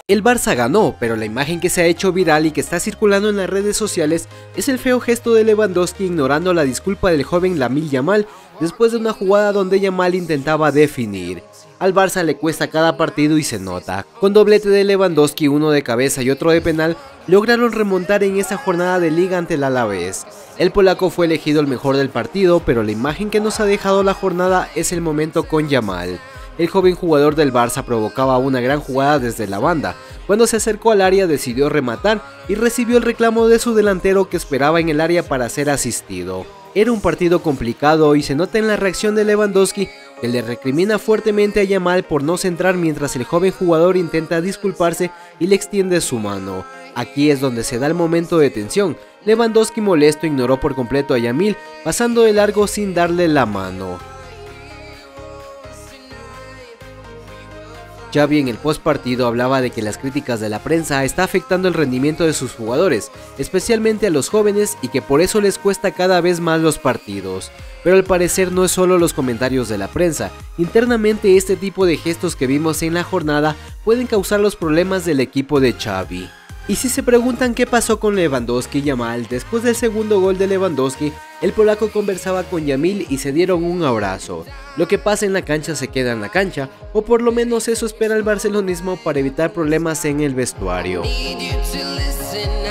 El Barça ganó, pero la imagen que se ha hecho viral y que está circulando en las redes sociales es el feo gesto de Lewandowski ignorando la disculpa del joven Lamine Yamal después de una jugada donde Yamal intentaba definir. Al Barça le cuesta cada partido y se nota. Con doblete de Lewandowski, uno de cabeza y otro de penal, lograron remontar en esa jornada de liga ante el Alavés. El polaco fue elegido el mejor del partido, pero la imagen que nos ha dejado la jornada es el momento con Yamal. El joven jugador del Barça provocaba una gran jugada desde la banda. Cuando se acercó al área decidió rematar y recibió el reclamo de su delantero que esperaba en el área para ser asistido. Era un partido complicado y se nota en la reacción de Lewandowski que le recrimina fuertemente a Yamal por no centrar mientras el joven jugador intenta disculparse y le extiende su mano. Aquí es donde se da el momento de tensión. Lewandowski molesto ignoró por completo a Yamal, pasando de largo sin darle la mano. Xavi en el postpartido hablaba de que las críticas de la prensa está afectando el rendimiento de sus jugadores, especialmente a los jóvenes, y que por eso les cuesta cada vez más los partidos. Pero al parecer no es solo los comentarios de la prensa, internamente este tipo de gestos que vimos en la jornada pueden causar los problemas del equipo de Xavi. Y si se preguntan qué pasó con Lewandowski y Yamal, después del segundo gol de Lewandowski, el polaco conversaba con Yamal y se dieron un abrazo. Lo que pasa en la cancha se queda en la cancha, o por lo menos eso espera el barcelonismo para evitar problemas en el vestuario.